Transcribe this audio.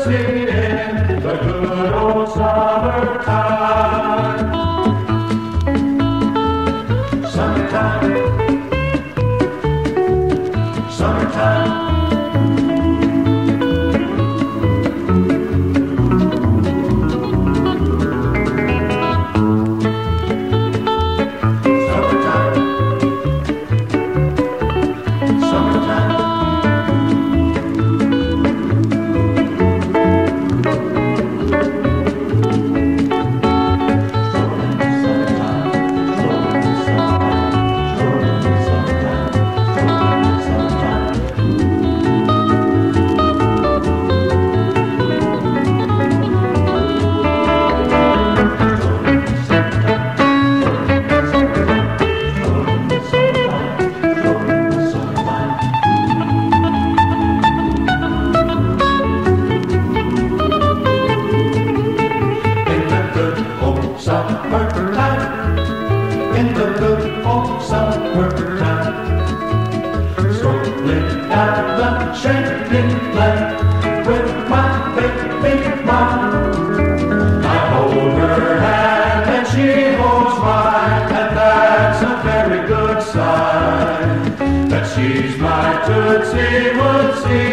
tootsie in the good old summertime. Summertime, summertime. In the good old summertime, strolling down the shady lane with my baby mine. I hold her hand and she holds mine, and that's a very good sign that she's my tootsie-wootsie.